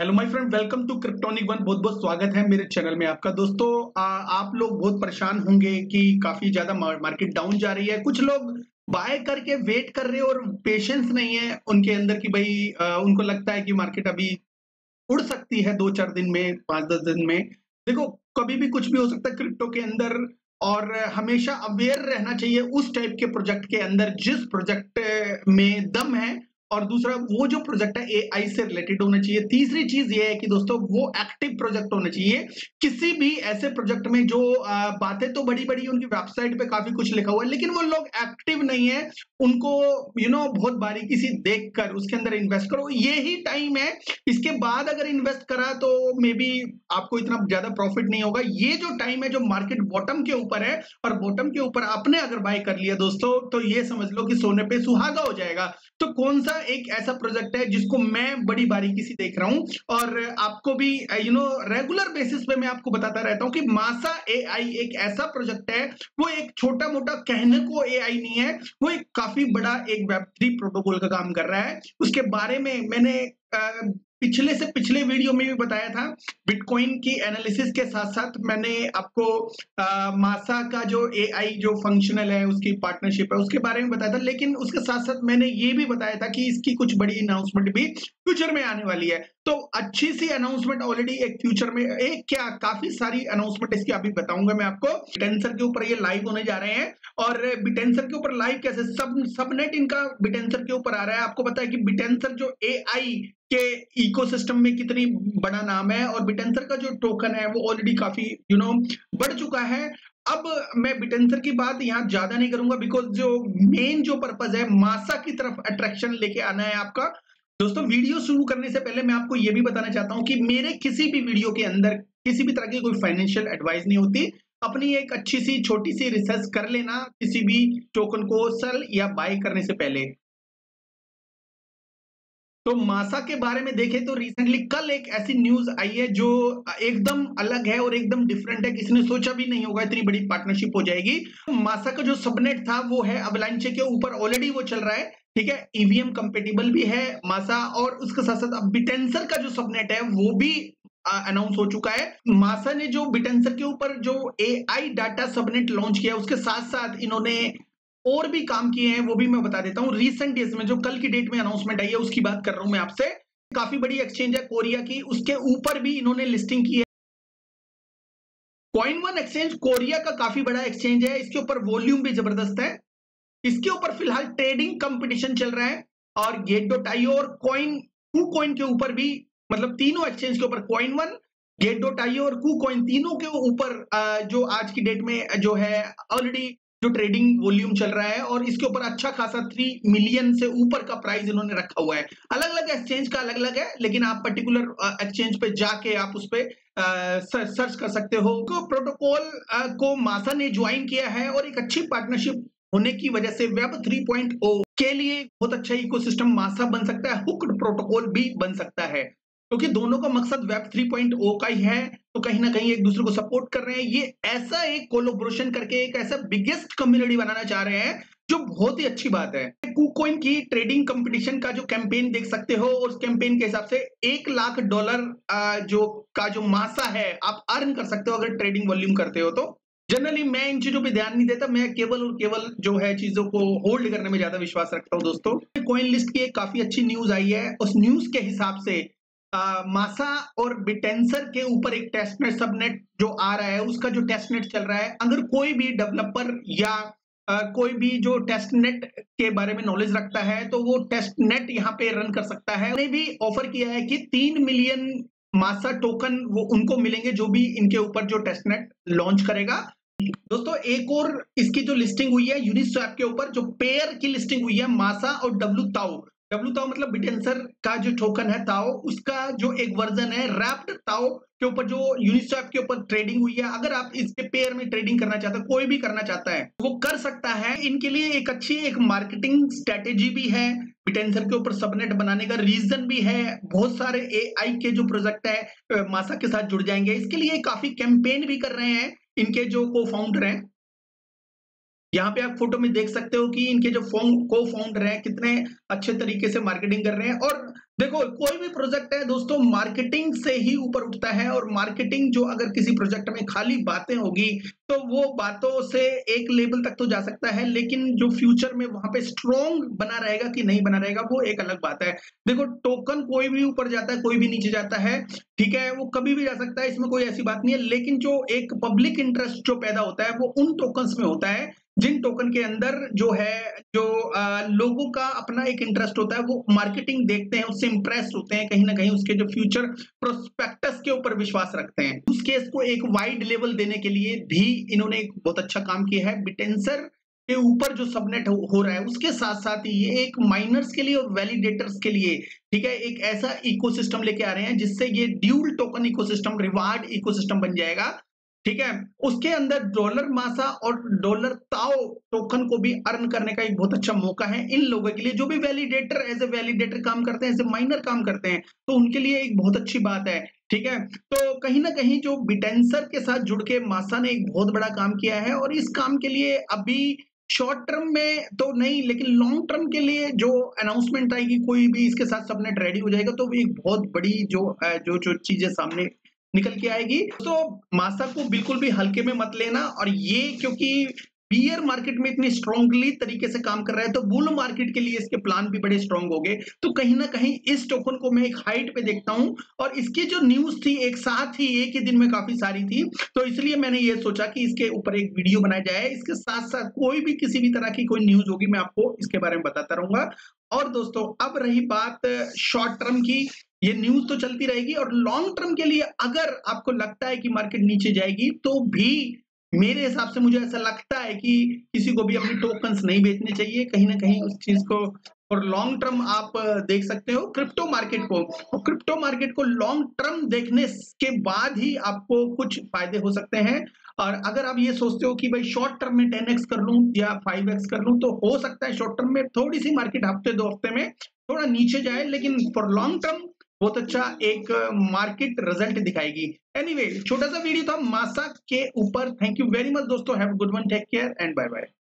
Hello my friend, welcome to Cryptonic one. बहुत बहुत स्वागत है मेरे चैनल में आपका। दोस्तों, आप लोग बहुत परेशान होंगे कि काफी ज्यादा मार्केट डाउन जा रही है। कुछ लोग बाय करके वेट कर रहे हैं और पेशेंस नहीं है उनके अंदर कि भाई उनको लगता है कि मार्केट अभी उड़ सकती है 2-4 दिन में, 5-10 दिन में। देखो, कभी भी कुछ भी हो सकता है क्रिप्टो के अंदर, और हमेशा अवेयर रहना चाहिए उस टाइप के प्रोजेक्ट के अंदर जिस प्रोजेक्ट में दम है। और दूसरा, वो जो प्रोजेक्ट है एआई से रिलेटेड होना चाहिए। तीसरी चीज ये है कि दोस्तों, वो एक्टिव प्रोजेक्ट होना चाहिए। किसी भी ऐसे प्रोजेक्ट में जो बातें तो बड़ी-बड़ी, उनकी वेबसाइट पे काफी कुछ लिखा हुआ है, लेकिन वो लोग एक्टिव नहीं है। उनको बहुत बारीकी से देखकर उसके अंदर इन्वेस्ट करो। ये ही टाइम है। इसके बाद अगर इन्वेस्ट करा तो मे बी आपको इतना ज्यादा प्रॉफिट नहीं होगा। ये जो टाइम है, जो मार्केट बॉटम के ऊपर है, और बॉटम के ऊपर आपने अगर बाय कर लिया दोस्तों, तो ये समझ लो कि सोने पे सुहागा हो जाएगा। तो कौन सा एक ऐसा प्रोजेक्ट है जिसको मैं बड़ी बारीकी से देख रहा हूं, और आपको भी रेगुलर बेसिस पे मैं आपको बताता रहता हूं कि मासा एआई एक ऐसा प्रोजेक्ट है। वो एक छोटा मोटा कहने को एआई नहीं है, वो एक काफी बड़ा एक वेब3 प्रोटोकॉल का काम कर रहा है। उसके बारे में मैंने पिछले से पिछले वीडियो में भी बताया था। बिटकॉइन की एनालिसिस के साथ-साथ मैंने आपको मासा का जो एआई जो फंक्शनल है, उसकी पार्टनरशिप है, उसके बारे में बताया था। लेकिन उसके साथ-साथ मैंने ये भी बताया था कि इसकी कुछ बड़ी अनाउंसमेंट भी फ्यूचर में आने वाली है। तो अच्छी सी अनाउंसमेंट ऑलरेडी एक फ्यूचर में, एक क्या काफी सारी अनाउंसमेंट इसकी अभी बताऊंगा मैं आपको। बिटेंसर के ऊपर ये लाइव होने जा रहे हैं। और बिटेंसर के ऊपर लाइव कैसे, सबनेट इनका बिटेंसर के ऊपर आ रहा है। आपको पता है कि बिटेंसर जो एआई के इकोसिस्टम में कितनी बड़ा नाम है, और बिटेंसर का जो टोकन है वो ऑलरेडी काफी बढ़ चुका है। अब मैं बिटेंसर की बात यहाँ ज्यादा नहीं करूंगा, बिकॉज जो मेन जो पर्पज है मासा की तरफ अट्रैक्शन लेके आना है आपका। दोस्तों, वीडियो शुरू करने से पहले मैं आपको ये भी बताना चाहता हूं कि मेरे किसी भी वीडियो के अंदर किसी भी तरह की कोई फाइनेंशियल एडवाइस नहीं होती। अपनी एक अच्छी सी छोटी सी रिसर्च कर लेना किसी भी टोकन को सेल या बाय करने से पहले। तो मासा के बारे में देखें तो रिसेंटली कल एक ऐसी न्यूज आई है जो एकदम अलग है और एकदम डिफरेंट है। किसी ने सोचा भी नहीं होगा इतनी बड़ी पार्टनरशिप हो जाएगी। मासा का जो सबनेट था वो है अवलांचे के ऊपर, ऑलरेडी वो चल रहा है। ठीक है, ईवीएम कंपेटेबल भी है मासा, और उसके साथ साथ अब बिटेंसर का जो सबनेट है वो भी अनाउंस हो चुका है। मासा ने जो बिटेंसर के ऊपर जो एआई डाटा सबनेट लॉन्च किया, उसके साथ साथ इन्होंने और भी काम किए हैं, वो भी मैं बता देता हूँ। रिसेंट डेज में जो कल की डेट में अनाउंसमेंट आई है उसकी बात कर रहा हूं मैं आपसे। काफी बड़ी एक्सचेंज है कोरिया की, उसके ऊपर भी इन्होंने लिस्टिंग की है। कॉइन वन एक्सचेंज कोरिया का काफी बड़ा एक्सचेंज है, इसके ऊपर वॉल्यूम भी जबरदस्त है। इसके ऊपर फिलहाल ट्रेडिंग कंपटीशन चल रहा है। और गेट डॉट आईओ और कॉइन कू कॉइन के ऊपर भी, मतलब तीनों एक्सचेंज के ऊपर, Coinone, Gate dot IO और कू कॉइन, तीनों के ऊपर जो आज की डेट में जो है ऑलरेडी जो ट्रेडिंग वॉल्यूम चल रहा है, और इसके ऊपर अच्छा खासा 3 मिलियन से ऊपर का प्राइस इन्होंने रखा हुआ है। अलग अलग एक्सचेंज का अलग अलग है, लेकिन आप पर्टिकुलर एक्सचेंज पे जाके आप उस पे सर्च कर सकते हो। प्रोटोकॉल को मासा ने ज्वाइन किया है, और एक अच्छी पार्टनरशिप होने की वजह से वेब 3.0 के लिए बहुत अच्छा इकोसिस्टम मासा बन सकता है, हुक्ड प्रोटोकॉल भी बन सकता है, क्योंकि दोनों का मकसद वेब 3.0 का ही है। तो कहीं ना कहीं एक दूसरे को सपोर्ट कर रहे हैं। ये ऐसा एक कोलोब्रेशन करके एक ऐसा बिगेस्ट कम्युनिटी बनाना चाह रहे हैं, जो बहुत ही अच्छी बात है। कुकॉइन की ट्रेडिंग कंपटीशन का जो कैंपेन देख सकते हो, उस कैंपेन के हिसाब से $1 लाख जो मासा है आप अर्न कर सकते हो अगर ट्रेडिंग वॉल्यूम करते हो तो। जनरली मैं इन चीजों पे ध्यान नहीं देता, मैं केवल और केवल जो है चीजों को होल्ड करने में ज्यादा विश्वास रखता हूं दोस्तों। कॉइन लिस्ट की एक काफी अच्छी न्यूज आई है। उस न्यूज के हिसाब से मासा और बिटेंसर के ऊपर एक टेस्टनेट सबनेट जो आ रहा है, उसका जो टेस्टनेट चल रहा है, अगर कोई भी डेवलपर या कोई भी जो टेस्टनेट के बारे में नॉलेज रखता है तो वो टेस्टनेट यहाँ पे रन कर सकता है। उन्होंने भी ऑफर किया है कि 3 मिलियन मासा टोकन वो उनको मिलेंगे जो भी इनके ऊपर जो टेस्टनेट लॉन्च करेगा। दोस्तों, एक और इसकी जो लिस्टिंग हुई है यूनिस्वैप के ऊपर, जो पेयर की लिस्टिंग हुई है मासा और डब्लू ताओ मतलब बिटेंसर का जो टोकन है ताओ, उसका जो एक वर्जन है रैप्ड ताओ के ऊपर जो यूनिस्वैप के ऊपर ट्रेडिंग हुई है। अगर आप इसके पेयर में ट्रेडिंग करना चाहते हो, कोई भी करना चाहता है वो कर सकता है। इनके लिए एक अच्छी एक मार्केटिंग स्ट्रेटेजी भी है, बिटेंसर के ऊपर सबनेट बनाने का रीजन भी है। बहुत सारे एआई के जो प्रोजेक्ट है मासा के साथ जुड़ जाएंगे, इसके लिए काफी कैंपेन भी कर रहे हैं इनके जो को फाउंडर हैं। यहाँ पे आप फोटो में देख सकते हो कि इनके जो को फाउंडर हैं कितने अच्छे तरीके से मार्केटिंग कर रहे हैं। और देखो कोई भी प्रोजेक्ट है दोस्तों मार्केटिंग से ही ऊपर उठता है, और मार्केटिंग जो अगर किसी प्रोजेक्ट में खाली बातें होगी तो वो बातों से एक लेवल तक तो जा सकता है, लेकिन जो फ्यूचर में वहां पे स्ट्रॉन्ग बना रहेगा कि नहीं बना रहेगा वो एक अलग बात है। देखो टोकन कोई भी ऊपर जाता है कोई भी नीचे जाता है, ठीक है, वो कभी भी जा सकता है, इसमें कोई ऐसी बात नहीं है। लेकिन जो एक पब्लिक इंटरेस्ट जो पैदा होता है वो उन टोकन्स में होता है जिन टोकन के अंदर जो है जो लोगों का अपना एक इंटरेस्ट होता है, वो मार्केटिंग देखते हैं, उससे इंप्रेस होते हैं, कहीं ना कहीं उसके जो फ्यूचर प्रोस्पेक्टस के ऊपर विश्वास रखते हैं। उस केस को एक वाइड लेवल देने के लिए भी इन्होंने एक बहुत अच्छा काम किया है। बिटेंसर के ऊपर जो सबनेट हो रहा है उसके साथ साथ ये एक माइनर्स के लिए और वैलिडेटर्स के लिए, ठीक है, एक ऐसा इकोसिस्टम लेके आ रहे हैं जिससे ये dual token ecosystem, reward ecosystem बन जाएगा, ठीक है। उसके अंदर डॉलर मासा और डॉलर ताओ टोकन को भी अर्न करने का एक बहुत अच्छा मौका है इन लोगों के लिए जो भी वैलिडेटर एज ए वैलिडेटर काम करते हैं, एज ए माइनर काम करते हैं, तो उनके लिए एक बहुत अच्छी बात है, ठीक है। तो कहीं ना कहीं जो बिटेंसर के साथ जुड़ के मासा ने एक बहुत बड़ा काम किया है, और इस काम के लिए अभी शॉर्ट टर्म में तो नहीं लेकिन लॉन्ग टर्म के लिए जो अनाउंसमेंट आएगी, कोई भी इसके साथ सबनेट रेडी हो जाएगा तो एक बहुत बड़ी जो चीजें सामने निकल के आएगी। तो मासा को बिल्कुल भी हल्के में मत लेना, और ये क्योंकि बियर मार्केट में इतनी स्ट्रांगली तरीके से काम कर रहा है तो बुल मार्केट के लिए इसके प्लान भी बड़े स्ट्रांग हो गए। तो कहीं ना कहीं इस टोकन को मैं एक हाइट पे देखता हूं, और इसकी जो न्यूज थी एक साथ ही एक ही दिन में काफी सारी थी, तो इसलिए मैंने ये सोचा कि इसके ऊपर एक वीडियो बनाया जाए। इसके साथ साथ कोई भी किसी भी तरह की कोई न्यूज होगी मैं आपको इसके बारे में बताता रहूंगा। और दोस्तों अब रही बात शॉर्ट टर्म की, ये न्यूज तो चलती रहेगी, और लॉन्ग टर्म के लिए अगर आपको लगता है कि मार्केट नीचे जाएगी तो भी मेरे हिसाब से मुझे ऐसा लगता है कि किसी को भी अपनी टोकन्स नहीं बेचने चाहिए, कहीं ना कहीं उस चीज को और लॉन्ग टर्म आप देख सकते हो क्रिप्टो मार्केट को, और क्रिप्टो मार्केट को लॉन्ग टर्म देखने के बाद ही आपको कुछ फायदे हो सकते हैं। और अगर आप ये सोचते हो कि भाई शॉर्ट टर्म में 10x कर लूं या 5x कर लूं, तो हो सकता है शॉर्ट टर्म में थोड़ी सी मार्केट हफ्ते 2 हफ्ते में थोड़ा नीचे जाए, लेकिन फॉर लॉन्ग टर्म बहुत अच्छा एक मार्केट रिजल्ट दिखाएगी। एनीवे, छोटा सा वीडियो था मासा के ऊपर। थैंक यू वेरी मच दोस्तों, have a good one, take care and bye bye.